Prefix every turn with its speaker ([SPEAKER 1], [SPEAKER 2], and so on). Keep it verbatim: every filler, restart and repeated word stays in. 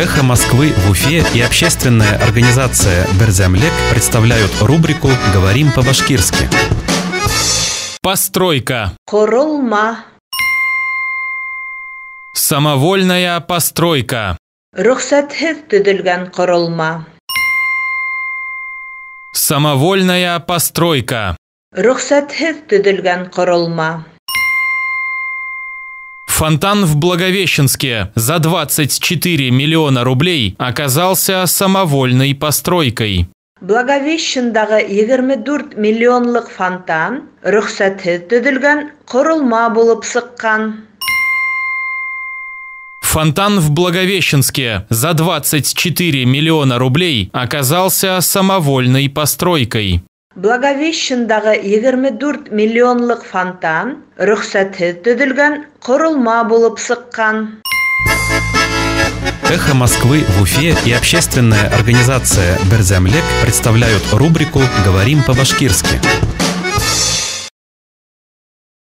[SPEAKER 1] «Эхо Москвы» в Уфе и общественная организация «Берзямлек» представляют рубрику «Говорим по-башкирски».
[SPEAKER 2] Постройка.
[SPEAKER 3] Құрылма.
[SPEAKER 2] Самовольная постройка.
[SPEAKER 3] Рұқсатсыз түзілген құрылма.
[SPEAKER 2] Самовольная постройка.
[SPEAKER 3] Рұқсатсыз түзілген құрылма.
[SPEAKER 2] Фонтан в Благовещенске за двадцать четыре миллиона рублей оказался самовольной постройкой.
[SPEAKER 3] Благовещендағы егерме төрт миллионлық фонтан рұқсатсыз түзілген құрылма болып шыққан.
[SPEAKER 2] Фонтан в Благовещенске за двадцать четыре миллиона рублей оказался самовольной постройкой.
[SPEAKER 3] Благовещендағы егерме төрт миллионлық фонтан рұқсатсыз түзілген құрылма болып шыққан.
[SPEAKER 1] «Эхо Москвы» в Уфе и общественная организация «Берзямлек» представляют рубрику «Говорим по-башкирски».